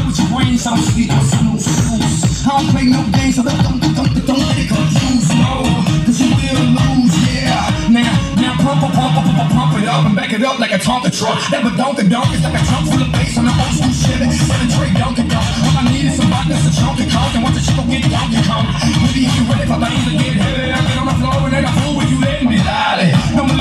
with your brains, I'm sweet, I'm snooze. I don't play no games, so don't let it confuse, no. Cause you will lose, yeah. Now pump it up and back it up like a Tonka truck. That badonka-donk is like a trunk full of bass on an old school Chevy. Penetrate Donkey-Donk. All I need is some vodka, some chunky coke, and watch the shit go get Donkey Kong. Maybe if you ready for things to get heavy, I get on the floor and then I fool with you, let me lolly.